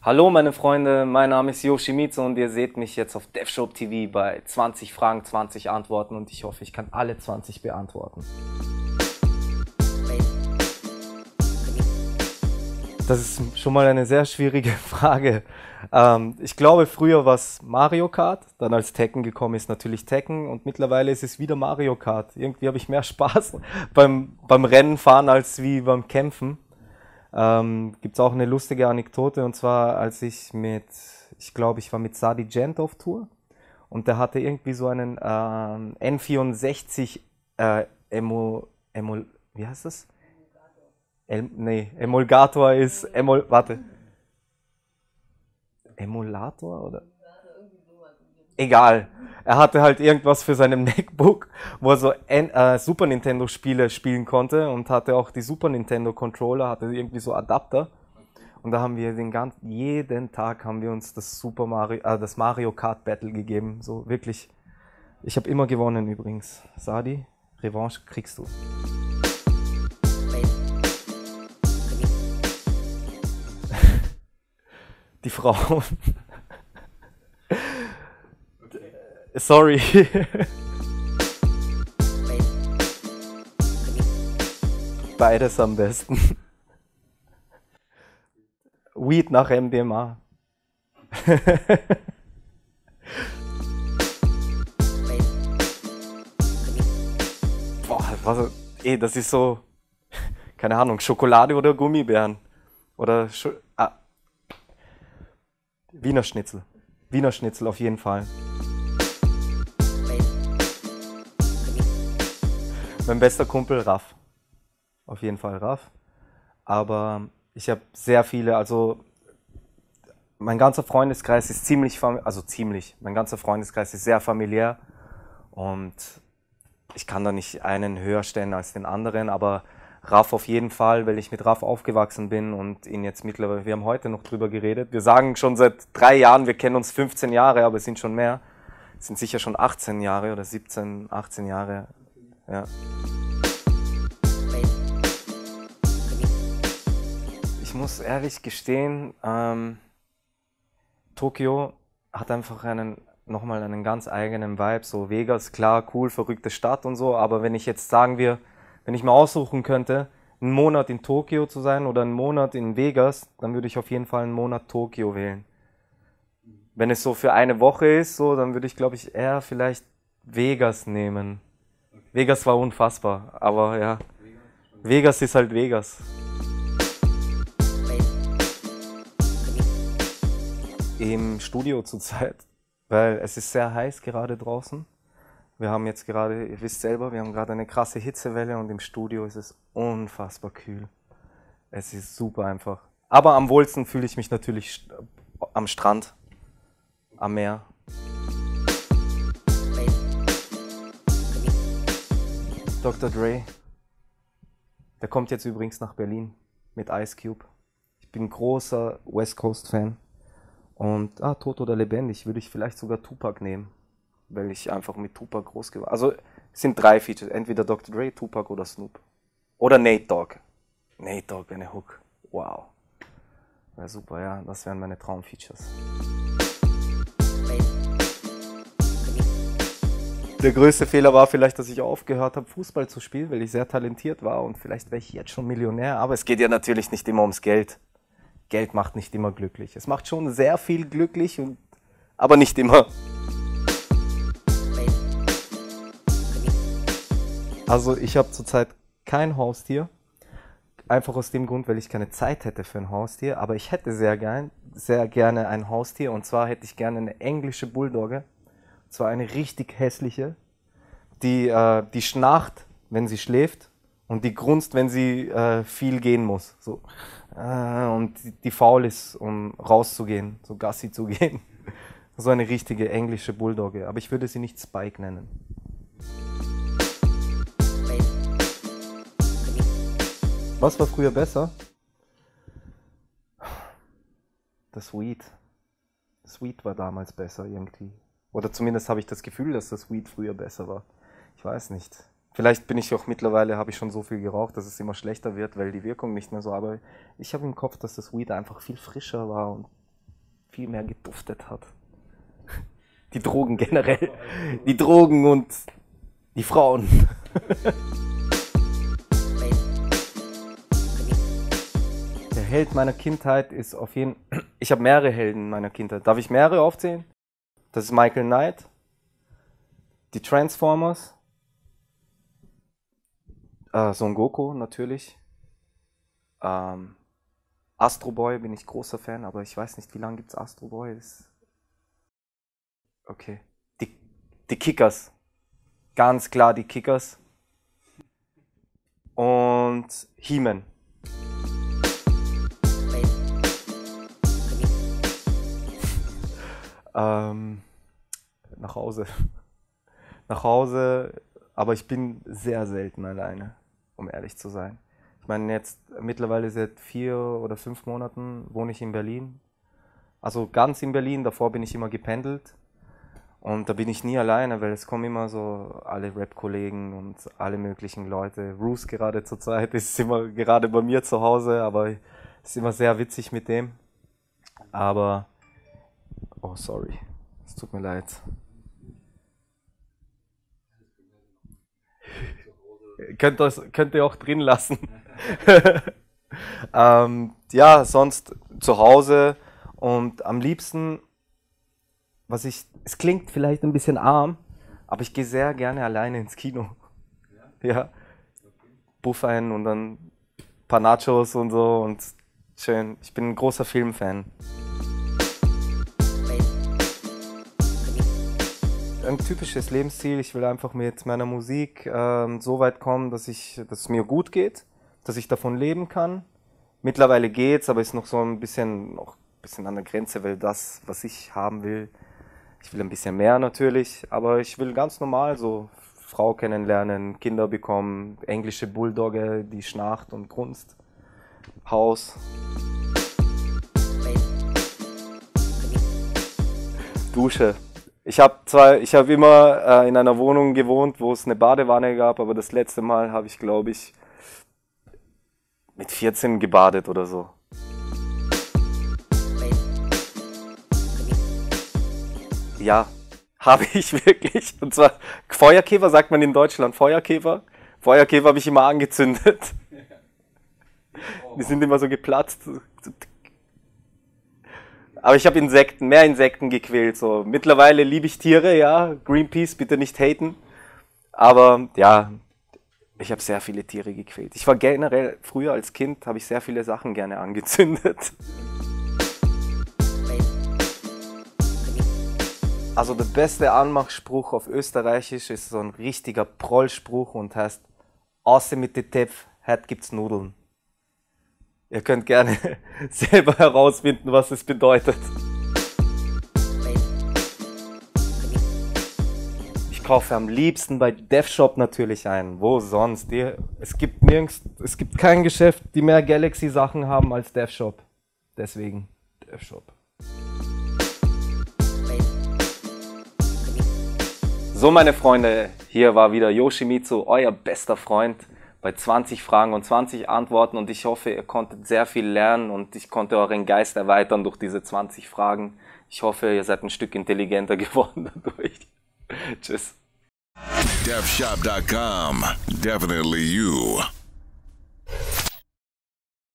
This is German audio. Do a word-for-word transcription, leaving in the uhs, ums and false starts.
Hallo meine Freunde, mein Name ist Yoshimitsu und ihr seht mich jetzt auf DevShop T V bei zwanzig Fragen, zwanzig Antworten und ich hoffe, ich kann alle zwanzig beantworten. Das ist schon mal eine sehr schwierige Frage. Ähm, ich glaube, früher war es Mario Kart, dann als Tekken gekommen ist natürlich Tekken und mittlerweile ist es wieder Mario Kart. Irgendwie habe ich mehr Spaß beim, beim Rennen fahren als wie beim Kämpfen. Ähm, Gibt es auch eine lustige Anekdote, und zwar als ich mit, ich glaube, ich war mit Sadi Gent auf Tour und der hatte irgendwie so einen ähm, N vierundsechzig äh, Emo, Emo, wie heißt das? El, nee, Emulgator ist, Emul, warte, Emulator oder? Egal. Er hatte halt irgendwas für seinem MacBook, wo er so N äh, Super Nintendo Spiele spielen konnte und hatte auch die Super Nintendo Controller, hatte irgendwie so Adapter. Und da haben wir den ganzen, jeden Tag haben wir uns das Super Mario, äh, das Mario Kart Battle gegeben. So wirklich. Ich habe immer gewonnen übrigens. Sadi, Revanche kriegst du. Die Frauen. Sorry. Beides am besten. Weed nach M D M A. Boah, was, ey, das ist so, keine Ahnung, Schokolade oder Gummibären. Oder Scho ah, Wiener Schnitzel. Wiener Schnitzel auf jeden Fall. Mein bester Kumpel Raff. Auf jeden Fall Raff. Aber ich habe sehr viele, also mein ganzer Freundeskreis ist ziemlich, fam- also ziemlich, mein ganzer Freundeskreis ist sehr familiär und ich kann da nicht einen höher stellen als den anderen, aber Raff auf jeden Fall, weil ich mit Raff aufgewachsen bin und ihn jetzt mittlerweile, wir haben heute noch drüber geredet, wir sagen schon seit drei Jahren, wir kennen uns fünfzehn Jahre, aber es sind schon mehr, es sind sicher schon achtzehn Jahre oder siebzehn, achtzehn Jahre, ja. Ich muss ehrlich gestehen, ähm, Tokio hat einfach einen, nochmal einen ganz eigenen Vibe. So Vegas, klar, cool, verrückte Stadt und so, aber wenn ich jetzt sagen wir, wenn ich mir aussuchen könnte, einen Monat in Tokio zu sein oder einen Monat in Vegas, dann würde ich auf jeden Fall einen Monat Tokio wählen. Wenn es so für eine Woche ist, so, dann würde ich, glaube ich, eher vielleicht Vegas nehmen. Vegas war unfassbar, aber ja, Vegas ist halt Vegas. Im Studio zurzeit, weil es ist sehr heiß gerade draußen. Wir haben jetzt gerade, ihr wisst selber, wir haben gerade eine krasse Hitzewelle und im Studio ist es unfassbar kühl. Es ist super einfach. Aber am wohlsten fühle ich mich natürlich am Strand, am Meer. Doktor Dre, der kommt jetzt übrigens nach Berlin mit Ice Cube. Ich bin großer West Coast Fan. Und, ah, tot oder lebendig, würde ich vielleicht sogar Tupac nehmen, weil ich einfach mit Tupac groß geworden bin. Also, es sind drei Features, entweder Doktor Dre, Tupac oder Snoop. Oder Nate Dogg. Nate Dogg, eine Hook. Wow. Ja, super, ja, das wären meine Traumfeatures. Der größte Fehler war vielleicht, dass ich aufgehört habe, Fußball zu spielen, weil ich sehr talentiert war und vielleicht wäre ich jetzt schon Millionär, aber es geht ja natürlich nicht immer ums Geld. Geld macht nicht immer glücklich. Es macht schon sehr viel glücklich, und, aber nicht immer. Also ich habe zurzeit kein Haustier. Einfach aus dem Grund, weil ich keine Zeit hätte für ein Haustier. Aber ich hätte sehr, gern, sehr gerne ein Haustier. Und zwar hätte ich gerne eine englische Bulldogge. Und zwar eine richtig hässliche, die, äh, die schnarcht, wenn sie schläft. Und die grunzt, wenn sie äh, viel gehen muss. So. Äh, und die, die faul ist, um rauszugehen, so Gassi zu gehen. So eine richtige englische Bulldogge. Aber ich würde sie nicht Spike nennen. Was war früher besser? Das Weed. Das Weed war damals besser irgendwie. Oder zumindest habe ich das Gefühl, dass das Weed früher besser war. Ich weiß nicht. Vielleicht bin ich auch mittlerweile, habe ich schon so viel geraucht, dass es immer schlechter wird, weil die Wirkung nicht mehr so, aber ich habe im Kopf, dass das Weed einfach viel frischer war und viel mehr geduftet hat. Die Drogen generell. Die Drogen und die Frauen. Der Held meiner Kindheit ist auf jeden Fall... Ich habe mehrere Helden in meiner Kindheit. Darf ich mehrere aufzählen? Das ist Michael Knight, die Transformers, äh, Son Goku natürlich, ähm, Astro Boy bin ich großer Fan, aber ich weiß nicht, wie lange gibt es Astro Boy? Das okay. Die, die Kickers. Ganz klar die Kickers. Und He-Man. ähm, nach Hause. Nach Hause, aber ich bin sehr selten alleine, um ehrlich zu sein. Ich meine, jetzt mittlerweile seit vier oder fünf Monaten wohne ich in Berlin. Also ganz in Berlin, davor bin ich immer gependelt. Und da bin ich nie alleine, weil es kommen immer so alle Rap-Kollegen und alle möglichen Leute. Roos gerade zur Zeit ist immer gerade bei mir zu Hause, aber es ist immer sehr witzig mit dem. Aber, oh sorry, es tut mir leid. Könnt ihr, könnt ihr auch drin lassen. ähm, ja, sonst zu Hause und am liebsten, was ich, es klingt vielleicht ein bisschen arm, aber ich gehe sehr gerne alleine ins Kino. Ja, ja. Buff ein und dann ein paar Nachos und so und schön. Ich bin ein großer Filmfan. Ein typisches Lebensziel, ich will einfach mit meiner Musik ähm, so weit kommen, dass, ich, dass es mir gut geht, dass ich davon leben kann. Mittlerweile geht's, aber ist noch so ein bisschen, noch ein bisschen an der Grenze, weil das, was ich haben will, ich will ein bisschen mehr natürlich, aber ich will ganz normal so Frau kennenlernen, Kinder bekommen, englische Bulldogge, die schnarcht und grunzt, Haus. Dusche. Ich habe zwar, ich habe immer äh, in einer Wohnung gewohnt, wo es eine Badewanne gab, aber das letzte Mal habe ich, glaube ich, mit vierzehn gebadet oder so. Ja, habe ich wirklich. Und zwar Feuerkäfer, sagt man in Deutschland, Feuerkäfer. Feuerkäfer habe ich immer angezündet. Die sind immer so geplatzt. Aber ich habe Insekten, mehr Insekten gequält. So. Mittlerweile liebe ich Tiere, ja. Greenpeace, bitte nicht haten. Aber ja, ich habe sehr viele Tiere gequält. Ich war generell, früher als Kind, habe ich sehr viele Sachen gerne angezündet. Also der beste Anmachspruch auf Österreichisch ist so ein richtiger Prollspruch und heißt: Außer mit den Tepf, heute gibt's Nudeln. Ihr könnt gerne selber herausfinden, was es bedeutet. Ich kaufe am liebsten bei DevShop natürlich ein. Wo sonst? Es gibt nirgends, es gibt kein Geschäft, die mehr Galaxy-Sachen haben als DevShop. Deswegen DevShop. So, meine Freunde, hier war wieder Yoshimitsu, euer bester Freund, bei zwanzig Fragen und zwanzig Antworten, und ich hoffe, ihr konntet sehr viel lernen und ich konnte euren Geist erweitern durch diese zwanzig Fragen. Ich hoffe, ihr seid ein Stück intelligenter geworden dadurch. Tschüss. Def Shop dot com. Definitely you.